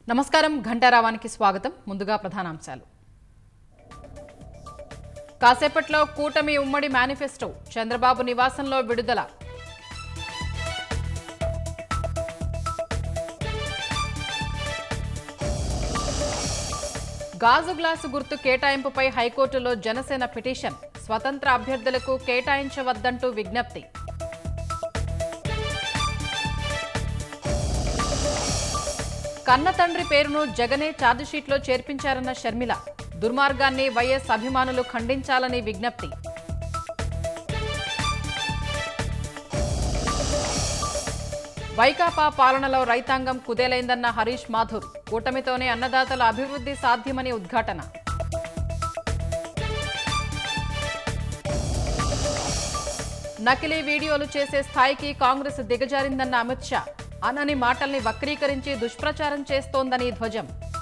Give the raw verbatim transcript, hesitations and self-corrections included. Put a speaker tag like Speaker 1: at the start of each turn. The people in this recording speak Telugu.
Speaker 1: నమస్కారం ఘంటారావానికి స్వాగతం. ముందుగా ప్రధానాంశాలు. కాసేపట్లో కూటమి ఉమ్మడి మేనిఫెస్టో చంద్రబాబు నివాసంలో విడుదల. గాజు గ్లాసు గుర్తు కేటాయింపుపై హైకోర్టులో జనసేన పిటిషన్. స్వతంత్ర అభ్యర్థులకు కేటాయించవద్దంటూ విజ్ఞప్తి. కన్న తండ్రి పేరును జగనే ఛార్జిషీట్లో చేర్పించారన్న షర్మిల. దుర్మార్గాన్ని వైఎస్ అభిమానులు ఖండించాలని విజ్ఞప్తి. వైకాపా పాలనలో రైతాంగం కుదేలైందన్న హరీష్ మాథుర్. కూటమితోనే అన్నదాతల అభివృద్ధి సాధ్యమని ఉద్ఘాటన. నకిలీ వీడియోలు చేసే స్థాయికి కాంగ్రెస్ దిగజారిందన్న అమిత్ షా. అనని మాటల్ని వక్రీకరించి దుష్ప్రచారం చేస్తోందని ధ్వజం.